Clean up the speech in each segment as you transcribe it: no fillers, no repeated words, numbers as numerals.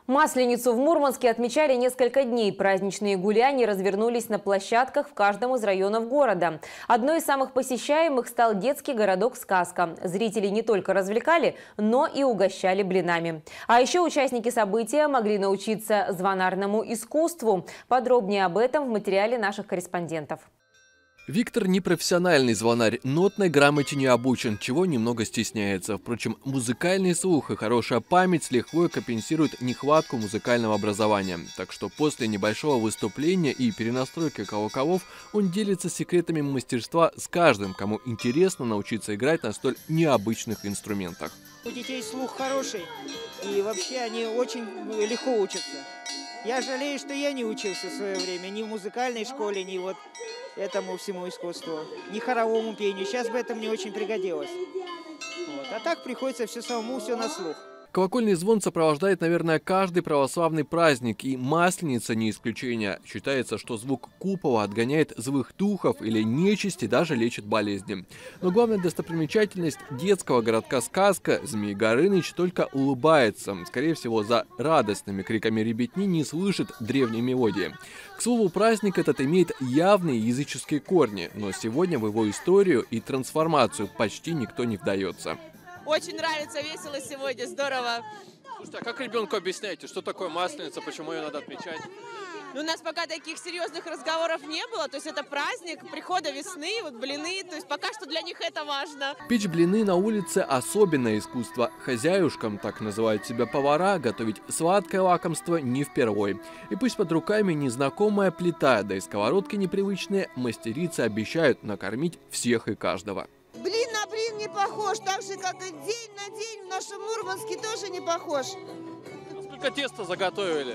Масленицу в Мурманске отмечали несколько дней. Праздничные гуляния развернулись на площадках в каждом из районов города. Одной из самых посещаемых стал детский городок «Сказка». Зрители не только развлекали, но и угощали блинами. А еще участники события могли научиться звонарному искусству. Подробнее об этом в материале наших корреспондентов. Виктор не профессиональный звонарь, нотной грамоте не обучен, чего немного стесняется. Впрочем, музыкальный слух и хорошая память с лихвой компенсируют нехватку музыкального образования. Так что после небольшого выступления и перенастройки колоколов он делится секретами мастерства с каждым, кому интересно научиться играть на столь необычных инструментах. У детей слух хороший, и вообще они очень легко учатся. Я жалею, что я не учился в свое время ни в музыкальной школе, ни вот этому всему искусству, ни хоровому пению. Сейчас бы это мне очень пригодилось. Вот. А так приходится все самому, все на слух. Колокольный звон сопровождает, наверное, каждый православный праздник, и Масленица не исключение. Считается, что звук купола отгоняет злых духов или нечисть и даже лечит болезни. Но главная достопримечательность детского городка «Сказка» Змей Горыныч только улыбается. Скорее всего, за радостными криками ребятни не слышит древней мелодии. К слову, праздник этот имеет явные языческие корни, но сегодня в его историю и трансформацию почти никто не вдается. Очень нравится, весело сегодня, здорово. Слушайте, а как ребенку объясняете, что такое Масленица, почему ее надо отмечать? У нас пока таких серьезных разговоров не было, то есть это праздник прихода весны, вот блины, то есть пока что для них это важно. Печь блины на улице – особенное искусство. Хозяюшкам, так называют себя повара, готовить сладкое лакомство не впервой. И пусть под руками незнакомая плита, да и сковородки непривычные, мастерицы обещают накормить всех и каждого. Блин на блин не похож, так же, как и день на день в нашем Мурманске тоже не похож. Сколько теста заготовили?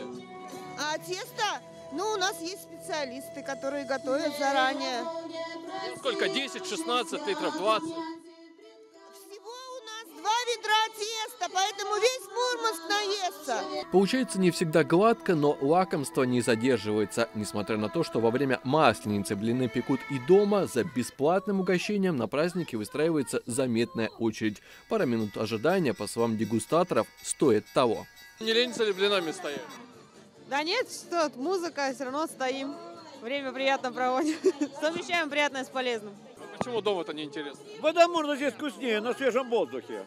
А тесто? Ну, у нас есть специалисты, которые готовят заранее. Сколько? 10, 16 литров, 20? Всего у нас 2 ведра теста, поэтому весь Мурманск наестся. Получается не всегда гладко, но лакомство не задерживается. Несмотря на то, что во время Масленицы блины пекут и дома, за бесплатным угощением на празднике выстраивается заметная очередь. Пара минут ожидания, по словам дегустаторов, стоит того. Не ленится ли блинами стоять? Да нет, что, музыка, все равно стоим. Время приятно проводим. Совмещаем приятное с полезным. А почему дома-то неинтересно? Потому что здесь вкуснее, на свежем воздухе.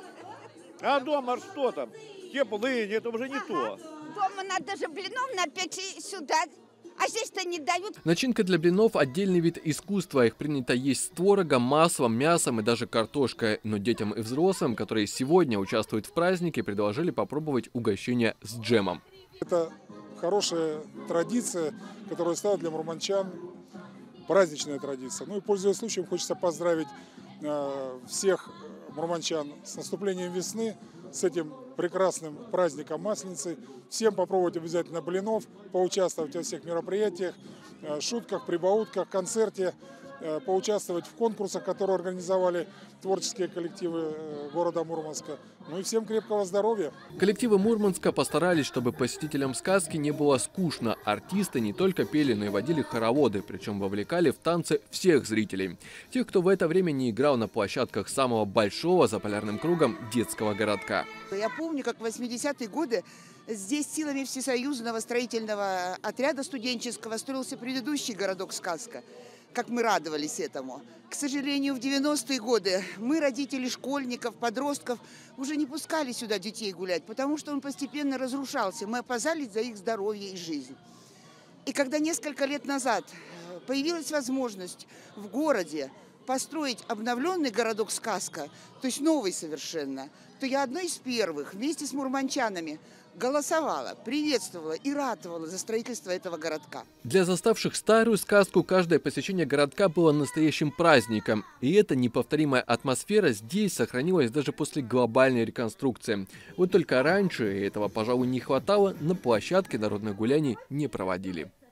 А дома что там? Теплынь, это уже не то. Дома надо же блинов напечь и сюда, а здесь-то не дают. Начинка для блинов – отдельный вид искусства. Их принято есть с творогом, маслом, мясом и даже картошкой. Но детям и взрослым, которые сегодня участвуют в празднике, предложили попробовать угощение с джемом. Это хорошая традиция, которая стала для мурманчан праздничная традиция. Ну и, пользуясь случаем, хочется поздравить всех мурманчан с наступлением весны, с этим прекрасным праздником Масленицы. Всем попробовать обязательно блинов, поучаствовать во всех мероприятиях, шутках, прибаутках, концерте, поучаствовать в конкурсах, которые организовали творческие коллективы города Мурманска. Ну и всем крепкого здоровья. Коллективы Мурманска постарались, чтобы посетителям сказки не было скучно. Артисты не только пели, но и водили хороводы, причем вовлекали в танцы всех зрителей. Тех, кто в это время не играл на площадках самого большого за полярным кругом детского городка. Я помню, как в 80-е годы здесь силами всесоюзного строительного отряда студенческого строился предыдущий городок «Сказка». Как мы радовались этому. К сожалению, в 90-е годы мы, родители школьников, подростков, уже не пускали сюда детей гулять, потому что он постепенно разрушался. Мы опасались за их здоровье и жизнь. И когда несколько лет назад появилась возможность в городе построить обновленный городок «Сказка», то есть новый совершенно, то я одной из первых вместе с мурманчанами голосовала, приветствовала и ратовала за строительство этого городка. Для заставших старую сказку каждое посещение городка было настоящим праздником. И эта неповторимая атмосфера здесь сохранилась даже после глобальной реконструкции. Вот только раньше, и этого, пожалуй, не хватало, на площадке народных гуляний не проводили.